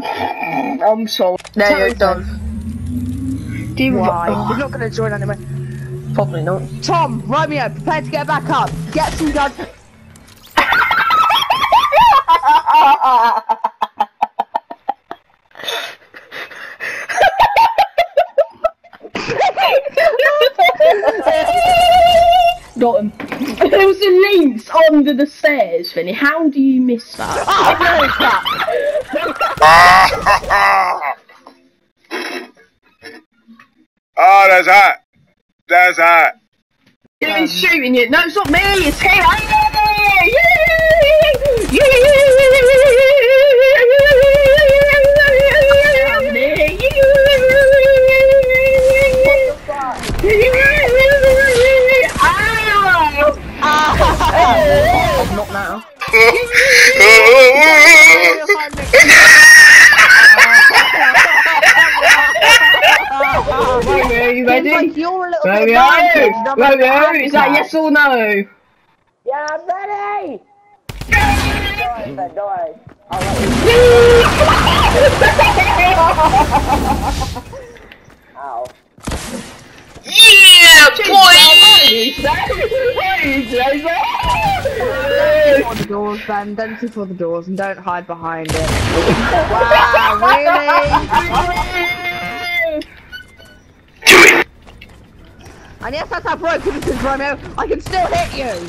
I'm sorry. There you're done. Why? You're not going to join anyway. Probably not. Tom, Romeo, prepare to get back up. Get some guns. Got him. There was a links under the stairs, Finny. How do you miss that? Oh, where is that? Oh, that's hot. That's hot. He's shooting you. No, it's not me. It's him. Not now. Romeo, are you ready? Like you're a little Romeo, is that yes or no? Yeah, I'm ready! Don't worry. Ow. Yeah, boy! For the doors, Ben. Don't see for the doors and don't hide behind it. Wow, really? And yes, that's how broken this is, Romeo. I can still hit you.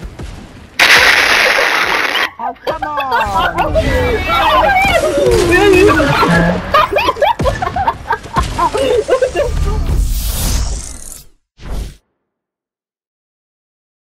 Oh, come on.